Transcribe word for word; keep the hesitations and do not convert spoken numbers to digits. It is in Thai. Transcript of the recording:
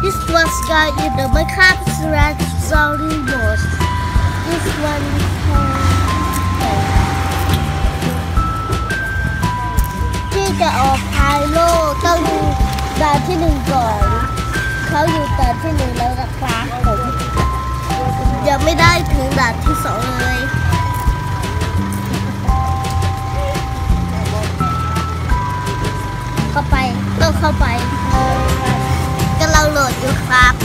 This was got in the Minecraft Story Mode. This oneที่จะออกพายโลต้องดูด่านที่หนึ่งก่อนเขาอยู่ด่านที่หนึ่งแล้วนะครับผมยังไม่ได้ถึงด่านที่สองเลยเข้าไปต้องเข้าไปกำลังโหลดอยู่ครับ